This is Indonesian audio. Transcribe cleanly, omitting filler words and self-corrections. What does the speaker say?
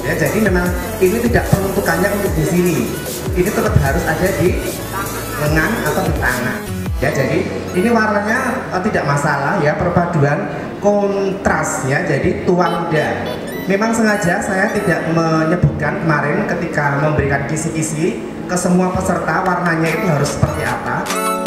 Ya, jadi memang ini tidak peruntukannya untuk di sini. Ini tetap harus ada di lengan atau di tangan. Ya, jadi ini warnanya tidak masalah ya, perpaduan kontras ya, jadi tua muda. Memang sengaja saya tidak menyebutkan kemarin ketika memberikan kisi-kisi ke semua peserta warnanya itu harus seperti apa.